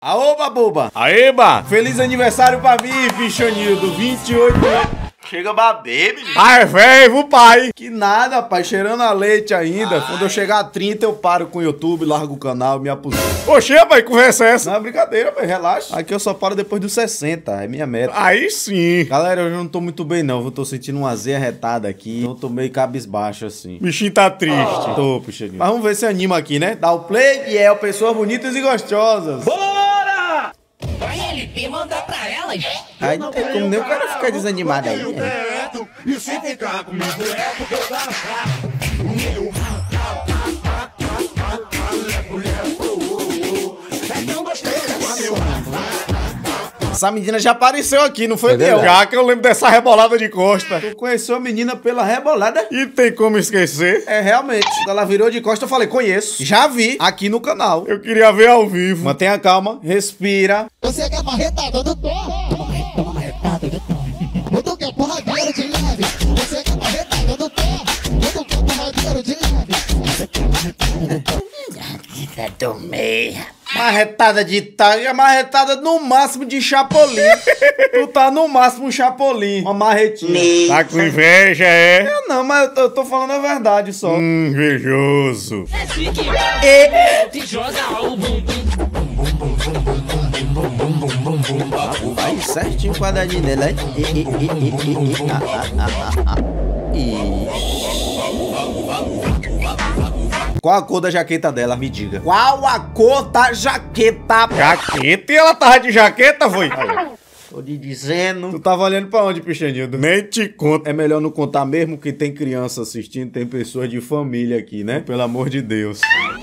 Aô, babuba! Aeba! Feliz aniversário pra mim, Pichonildo, 28 anos. Chega babê, menino. Pai, velho, pai! Que nada, pai, cheirando a leite ainda. Quando eu chegar a 30, eu paro com o YouTube, largo o canal, me aposento. Oxê, pai, conversa é essa? Não é brincadeira, pai, relaxa. Aqui eu só paro depois dos 60, é minha meta. Aí sim. Galera, eu não tô muito bem não, eu tô sentindo uma azia retada aqui. Então eu tô meio cabisbaixo assim. O bichinho tá triste. Tô, Pichonildo. Mas vamos ver se anima aqui, né? Dá o play, Biel, pessoas bonitas e gostosas. Bora! Vai, LP, manda pra elas. Aí não tem como nem o cara ficar desanimado aí, né? E se ficar comigo é porque eu Essa menina já apareceu aqui, não foi, Biel? Já que eu lembro dessa rebolada de costa. Tu conheceu a menina pela rebolada? E tem como esquecer? É, realmente. Quando ela virou de costa, eu falei, conheço. Já vi aqui no canal. Eu queria ver ao vivo. Mantenha calma, respira. Você quer marretada do Tom? Toma marretada do Tom. Eu tô quer porradeiro de leve. Você quer marretada do Tom? Eu tô quer porradeiro de leve. Você quer marretada do Tom? Já tomei. Marretada de taga, marretada no máximo de chapolim. Tu tá no máximo um chapolim. Uma marretinha. Tá com inveja, é? Eu não, mas eu tô falando a verdade só. Invejoso. te joga o bumbum. Vai certinho o quadradinho dela, hein? Qual a cor da jaqueta dela? Me diga. Qual a cor da jaqueta? Jaqueta? E ela tava de jaqueta, foi? Tô te dizendo. Tu tava olhando pra onde, Pichanildo? Nem te conto. É melhor não contar mesmo que tem criança assistindo, tem pessoas de família aqui, né? Pelo amor de Deus.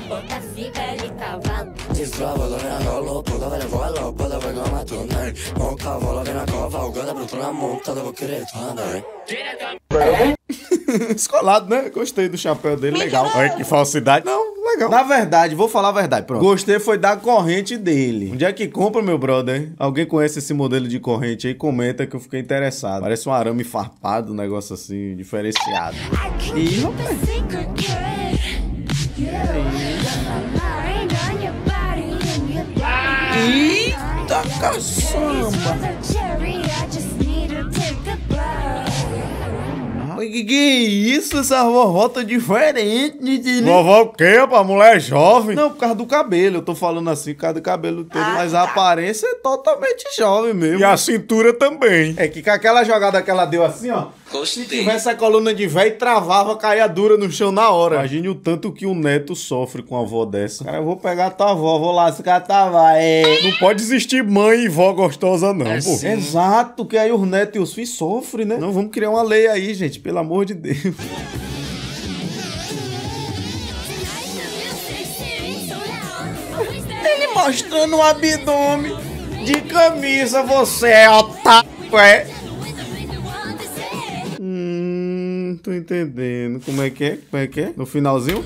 Descolado, né? Gostei do chapéu dele, legal. Olha que falsidade. Não, legal. Na verdade, vou falar a verdade, pronto. Gostei foi da corrente dele. Onde é que compra, meu brother? Alguém conhece esse modelo de corrente aí? Comenta que eu fiquei interessado. Parece um arame farpado, um negócio assim, diferenciado. Ih, rapaz. Eita caçamba! Que é isso? Essa vovó tá diferente, né? Vovó o quê, rapaz? Mulher jovem. Não, por causa do cabelo. Eu tô falando assim por causa do cabelo dele. Mas a aparência é totalmente jovem mesmo. E a cintura também. É que com aquela jogada que ela deu assim, ó. Se tivesse a coluna de velho, travava, caía dura no chão na hora. Imagine o tanto que o neto sofre com a avó dessa. Cara, eu vou pegar tua avó, vou lascar tua vai. Não pode existir mãe e vó gostosa, não, pô. Exato, que aí os netos e os filhos sofrem, né? Não, vamos criar uma lei aí, gente, pelo amor de Deus. Ele mostrando o abdômen de camisa, você é otário, é? Tô entendendo. Como é que é? Como é que é? No finalzinho?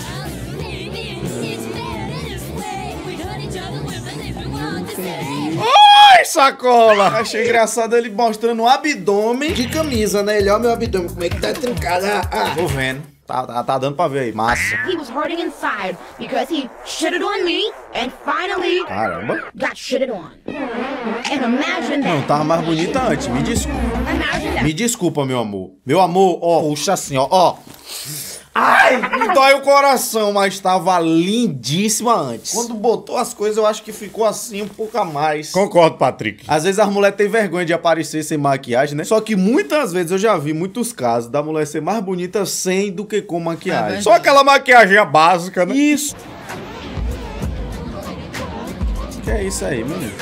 Ai, sacola! Achei engraçado ele mostrando o abdômen de camisa, né? Ele, ó, meu abdômen, como é que tá trincado? Tô vendo. Tá dando pra ver aí. Massa. He was hurting inside because he shitted on me and finally Caramba. got shitted on. And imagine Não, that. tava mais bonita antes. Me desculpa. Imagine that. Me desculpa, meu amor. Meu amor, ó, puxa assim, ó. Ai, me dói o coração, mas tava lindíssima antes. Quando botou as coisas, eu acho que ficou assim um pouco a mais. Concordo, Patrick. Às vezes as mulheres têm vergonha de aparecer sem maquiagem, né? Só que muitas vezes eu já vi muitos casos da mulher ser mais bonita sem do que com maquiagem. Só aquela maquiagem básica, né? Isso. Que é isso aí, menino?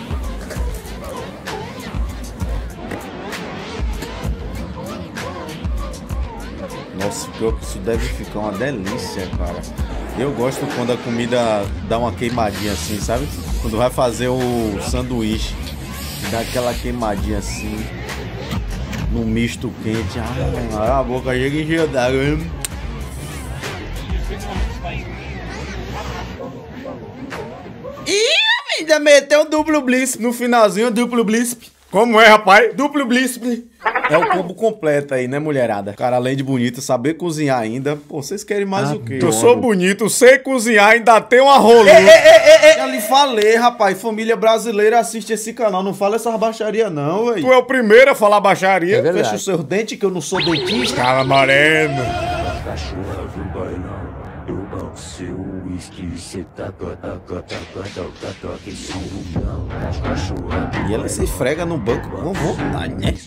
Nossa, pior que isso deve ficar uma delícia, cara. Eu gosto quando a comida dá uma queimadinha assim, sabe? Quando vai fazer o sanduíche, dá aquela queimadinha assim, no misto quente. A boca chega enchendo d'água. Ih, ainda meteu um duplo blitz no finalzinho, duplo blitz. Como é, rapaz? Duplo bliss. É o combo completo aí, né, mulherada? Cara, além de bonito, saber cozinhar ainda. Pô, vocês querem mais o quê? Eu sou bonito, sei cozinhar, ainda tem uma rolura. Já lhe falei, rapaz. Família brasileira assiste esse canal. Não fala essas baixaria, não, velho. Tu é o primeiro a falar baixaria. Fecha os seus dentes, que eu não sou dentista. Cara moreno. Cachorra do bailão, eu banco seu uísque, cê tá cachorra. E ela se esfrega no banco com vontade, né?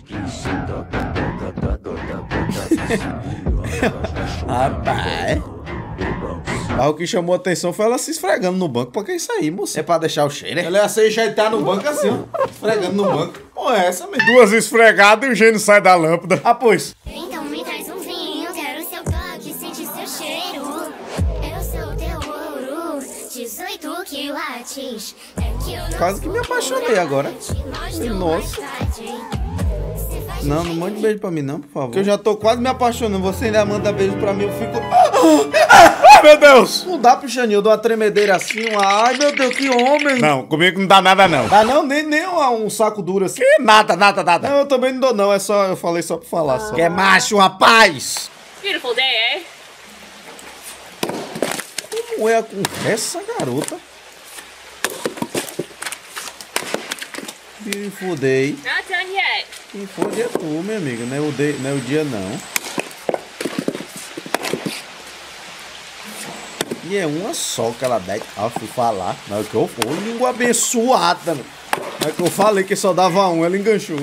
Rapaz. Mas o que chamou a atenção foi ela se esfregando no banco. Por que isso aí, moça? É pra deixar o cheiro, né? Ela ia se ajeitar no banco assim, ó. Esfregando no banco. Pô, é essa mesmo. Duas esfregadas e o gênio sai da lâmpada. Ah, pois. Então me traz um vinho, quero seu toque, sente seu cheiro. Eu sou teu ouro, 18 quilates. É que eu não Quase que me apaixonei agora. Nossa. Não, não mande beijo pra mim não, por favor. Que eu já tô quase me apaixonando. Você ainda manda beijo pra mim, eu fico... Ai, meu Deus. Não dá pro Xaninho, eu dou uma tremedeira assim, Ai, meu Deus, que homem. Não, comigo não dá nada, não. Ah, não, nem um saco duro assim. Que nada. Não, eu também não dou não, é só, eu falei só pra falar só. Que é macho, rapaz. Beautiful day, eh? Como é com essa garota? Beautiful day. Not done yet. Quem fode é tu, minha amiga, não é o dia não. E é uma só que ela dá. Ah, fui falar. Não é que eu fui. Língua abençoada. Não é que eu falei que só dava um, ela enganchou.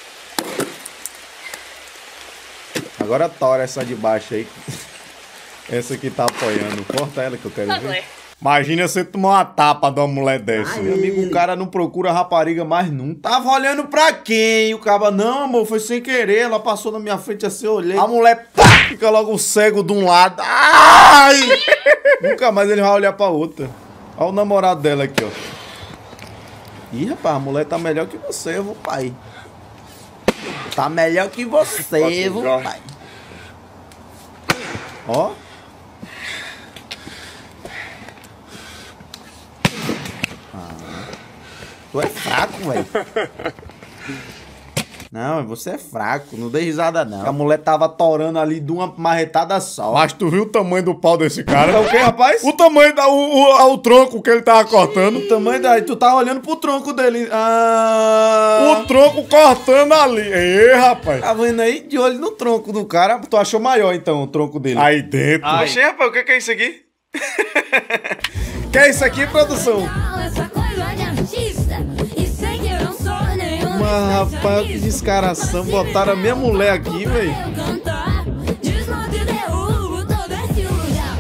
Agora tora essa de baixo aí. Essa aqui tá apoiando. Corta ela que eu quero ver. Ugly. Imagina você tomar uma tapa de uma mulher dessa. Meu amigo, o cara não procura rapariga mais nunca. Tava olhando pra quem? O cara, não, amor, foi sem querer. Ela passou na minha frente assim, eu olhei. A mulher, pá, fica logo cego de um lado. Ai! Nunca mais ele vai olhar pra outra. Olha o namorado dela aqui, ó. Ih, rapaz, a mulher tá melhor que você, vô pai. Tá melhor que você, vô pai. Ó. Tu é fraco, velho. Não, você é fraco. Não dê risada, não. A mulher tava torando ali de uma marretada só. Mas tu viu o tamanho do pau desse cara? É o que, rapaz? O tamanho o tronco que ele tava cortando. O tamanho daí. Tu tá olhando pro tronco dele. Ah... O tronco cortando ali. Ei, rapaz. Tá vendo aí? De olho no tronco do cara. Tu achou maior, então, o tronco dele. Aí dentro. Oxê, rapaz, o que é isso aqui? Que é isso aqui, produção? essa coisa de artista. E sei que eu não sou nenhum. Mas, rapaz, que descaração. Botaram a minha mulher aqui, velho. Cantar, desmonte e derrubo todo esse lugar.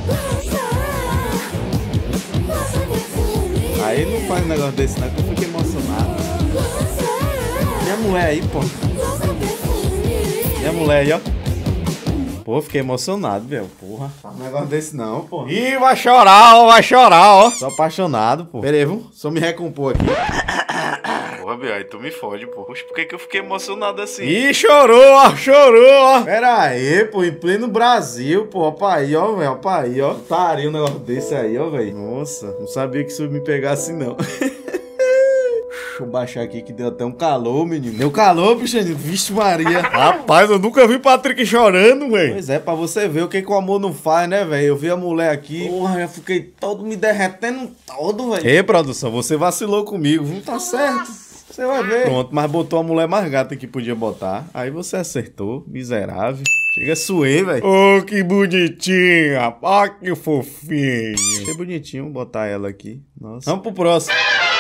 Aí não faz um negócio desse, não, que eu fiquei emocionado. Minha mulher aí, pô. Minha mulher aí, ó. Pô, fiquei emocionado, velho. Porra. Faz um negócio desse não, pô. Ih, vai chorar, ó. Sou apaixonado, pô. Pera aí, vamos só me recompor aqui. Porra, velho, aí tu me fode, pô. Poxa, por que eu fiquei emocionado assim? Ih, chorou, ó. Pera aí, pô, em pleno Brasil, pô. Opa aí, ó, velho. Opa aí, ó. Taria um negócio desse aí, ó, velho. Nossa, não sabia que isso me pegasse, não. Deixa eu baixar aqui que deu até um calor, menino. Deu calor, bichaninho. Vixe Maria. Rapaz, eu nunca vi Patrick chorando, velho. Pois é, pra você ver o que o amor não faz, né, velho? Eu vi a mulher aqui. Porra, eu fiquei todo me derretendo todo, velho. Ei, produção, você vacilou comigo. Não tá certo. Você vai ver. Pronto, mas botou a mulher mais gata que podia botar. Aí você acertou. Miserável. Chega a suer, velho. Oh, que bonitinho, rapaz. Que fofinho. Que bonitinho botar ela aqui. Nossa. Vamos pro próximo.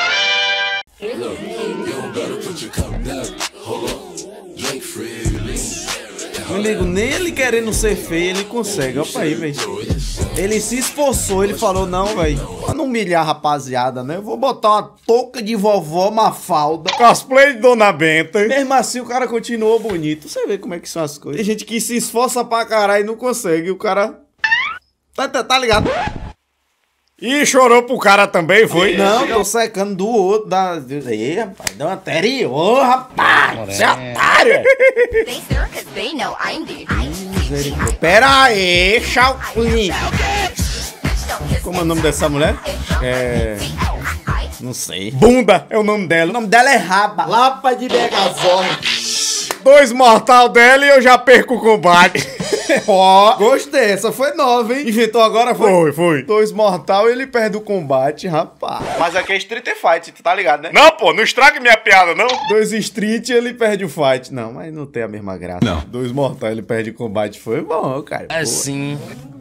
Meu amigo, nem ele querendo ser feio, ele consegue. Opa aí, velho. Ele se esforçou, ele falou, não, velho. Pra não humilhar a rapaziada, né? Eu vou botar uma touca de vovó Mafalda. Cosplay de Dona Benta. Mesmo assim, o cara continuou bonito. Você vê como é que são as coisas. Tem gente que se esforça pra caralho e não consegue. O cara... Tá ligado? Ih, chorou pro cara também, foi? Não, tô secando do outro. Ei, rapaz, deu uma anterior, rapaz. Você é otário. They sir, cause they know I'm the Pera aí, Shaolin. Como é o nome dessa mulher? Não sei. Bunda é o nome dela. O nome dela é Raba. Lapa de Megazord. 2 mortal dela e eu já perco o combate. Ó, gostei. Essa foi nova, hein? Inventou agora, Foi. 2 mortal e ele perde o combate, rapaz. Mas aqui é Street Fight, tu tá ligado, né? Não, pô, não estrague minha piada, não. 2 Street e ele perde o fight. Não, mas não tem a mesma graça. Não. 2 mortal ele perde o combate. Foi bom, cara. É sim.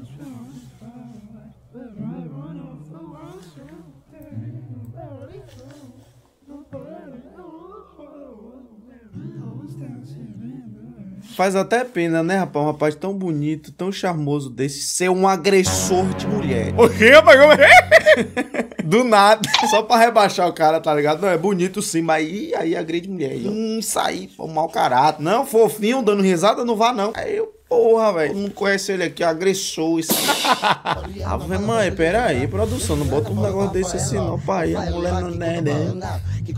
Faz até pena, né, rapaz? Um rapaz tão bonito, tão charmoso desse ser um agressor de mulher. O quê, rapaz? Como é? Do nada. Só pra rebaixar o cara, tá ligado? Não, é bonito sim, mas aí agride mulher. Isso aí, foi um mau caráter. Não, fofinho, dando risada, não vá não. Aí eu, porra, velho. Não conhece ele aqui, agressor. Isso. Ave mãe, pera aí, produção. Não bota um negócio desse assim não, pai. A mulher não é, né?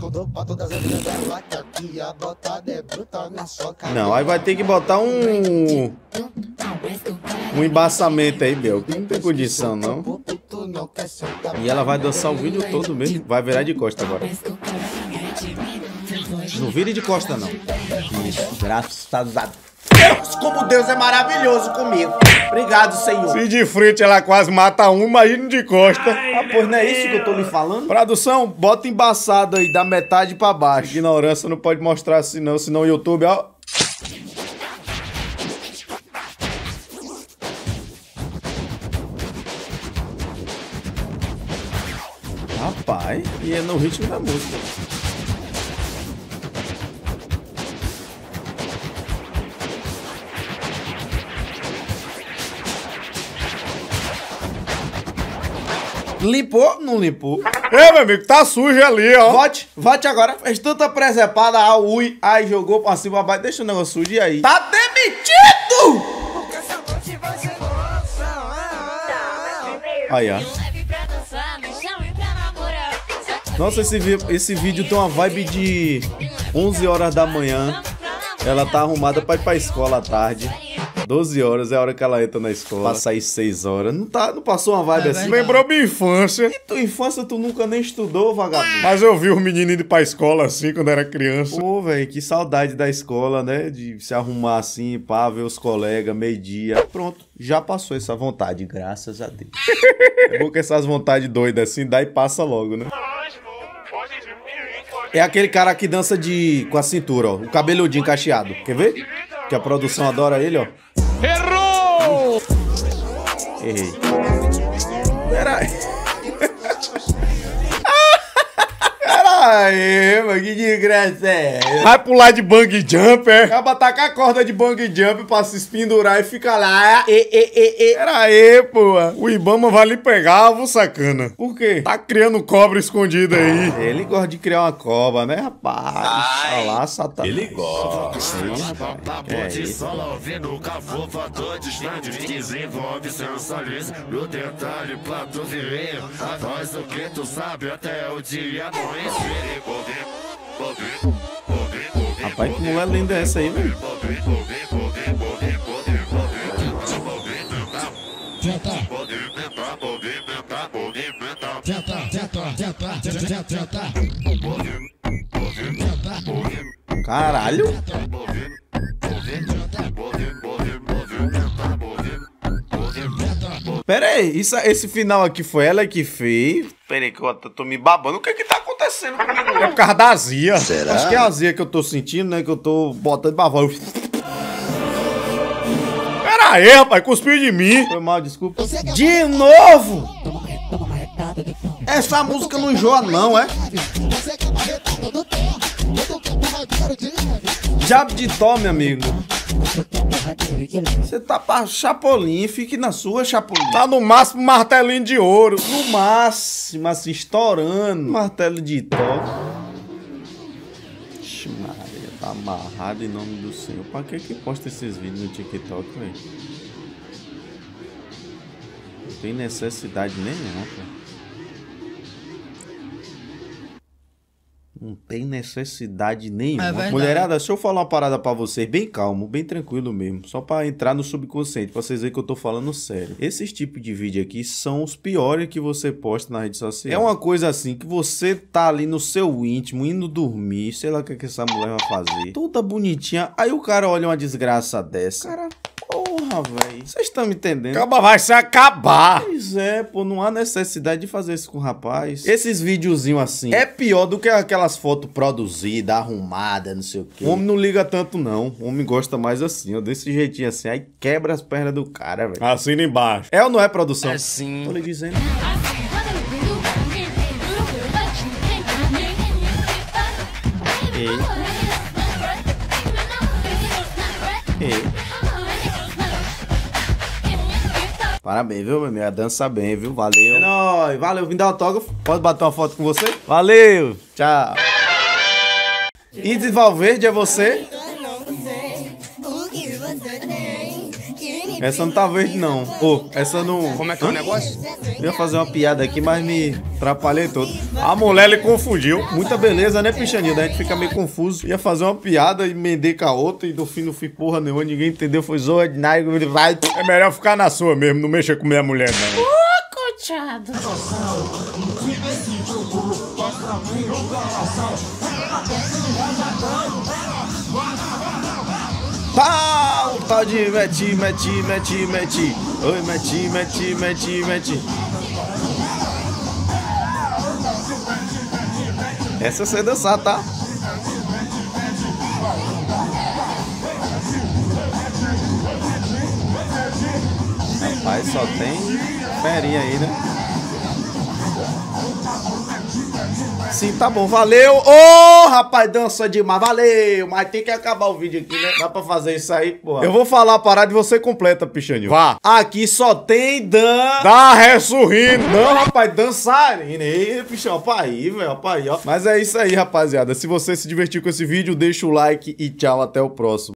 Não, aí vai ter que botar um embaçamento aí, Bel. Que não tem condição, não. E ela vai dançar o vídeo todo mesmo. Vai virar de costa agora. Não vire de costa, não. Isso, graças a Deus, como Deus é maravilhoso comigo. Obrigado, Senhor. Se de frente ela quase mata um, imagina de costa. Ah, pois não é isso que eu tô lhe falando? Produção, bota embaçado aí, da metade pra baixo. Ignorância não pode mostrar assim não, senão o YouTube, ó. Rapaz, e é no ritmo da música. Limpou? Não limpou. É, meu amigo, tá sujo ali, ó. Vote agora. Fez tanta presepada, ui, aí jogou pra cima, abaixo, deixa o negócio sujo e aí. Tá demitido! Aí, ó. Nossa, esse vídeo tem uma vibe de 11 horas da manhã. Ela tá arrumada pra ir pra escola à tarde. 12 horas é a hora que ela entra na escola. Pra sair 6 horas. Não passou uma vibe assim? Lembrou minha infância. E tua infância tu nunca nem estudou, vagabundo? Mas eu vi os meninos indo pra escola assim quando era criança. Pô, velho, que saudade da escola, né? De se arrumar assim, pá, ver os colegas, meio-dia. Pronto, já passou essa vontade, graças a Deus. É bom que essas vontades doidas assim, dá e passa logo, né? É aquele cara que dança com a cintura, ó. O cabeludinho cacheado. Quer ver? Que a produção adora ele, ó. Errou! Errei. Peraí. Peraí, mano, que desgraça é essa? Vai pular de bungee jump, é? Acaba tacar a corda de bungee jump pra se pendurar e fica lá. Peraí, pô. O Ibama vai lhe pegar, vou sacana. Por quê? Tá criando cobra escondida aí. Ele gosta de criar uma cobra, né, rapaz? Olha lá, Satanás. Ele gosta. Sim, rapaz. É isso. Ouvindo o cafofador distante, desenvolve sensualismo. No detalhe pra tu ver. Faz o que tu sabe até o dia amanhecer. Rapaz, que mulher linda é essa aí, velho? Caralho! Pera aí, esse final aqui foi ela que fez? Pera aí que eu tô me babando. O que tá acontecendo comigo? É por causa da azia. Será? Acho que é a azia que eu tô sentindo, né? Que eu tô botando babando. Pera aí, rapaz, cuspiu de mim. Foi mal, desculpa. De novo! Essa música não enjoa não, é? Diabo de Tó, meu amigo. Você tá pra Chapolin, fique na sua, Chapolin. Tá no máximo martelinho de ouro. No máximo, assim, estourando. Martelo de Tó. Ixi, Maria, tá amarrado em nome do Senhor. Pra que posta esses vídeos no TikTok, velho? Não tem necessidade nenhuma, cara. Não tem necessidade nenhuma. Mulherada, deixa eu falar uma parada pra vocês, bem calmo, bem tranquilo mesmo. Só pra entrar no subconsciente, pra vocês verem que eu tô falando sério. Esses tipos de vídeo aqui são os piores que você posta na rede social. É uma coisa assim, que você tá ali no seu íntimo, indo dormir, sei lá o que essa mulher vai fazer. Toda bonitinha, aí o cara olha uma desgraça dessa. Cara, porra, velho. Vocês estão me entendendo? Acaba, vai se acabar. Pois é, pô, não há necessidade de fazer isso com o rapaz. Esses videozinhos assim, é pior do que aquelas fotos produzidas, arrumadas, não sei o quê. O homem não liga tanto, não. O homem gosta mais assim, ó, desse jeitinho assim. Aí quebra as pernas do cara, velho. Assina embaixo. É ou não é, produção? É sim. Tô lhe dizendo. Ei. Ei. Parabéns, viu, meu amigo? Dança bem, viu? Valeu. É nóis. Valeu, vim dar autógrafo. Posso bater uma foto com você? Valeu. Tchau. Isis Valverde, é você? Essa não tá verde, não. Ô, essa não... Como é que é o negócio? Eu ia fazer uma piada aqui, mas me atrapalhei todo. A mulher lhe confundiu. Muita beleza, né, Pichanil? Daí a gente fica meio confuso. Ia fazer uma piada e emendei com a outra e no fim não fui porra nenhuma. Ninguém entendeu, foi ordinário. Vai. É melhor ficar na sua mesmo, não mexa com minha mulher, não. Cochado. Pau! Tal de mete. Oi, mete. Essa eu sei dançar, tá? Rapaz, só tem ferinha aí, né? Sim, tá bom, valeu. Ô, rapaz, dança demais, valeu. Mas tem que acabar o vídeo aqui, né? Dá pra fazer isso aí, porra. Eu vou falar a parada e você completa, Pichanil. Vá. Aqui só tem Dá ressurrindo. Não, rapaz, dançarina. Ei, pichão, opa aí, velho, opa aí, ó. Mas é isso aí, rapaziada. Se você se divertiu com esse vídeo, deixa o like e tchau, até o próximo.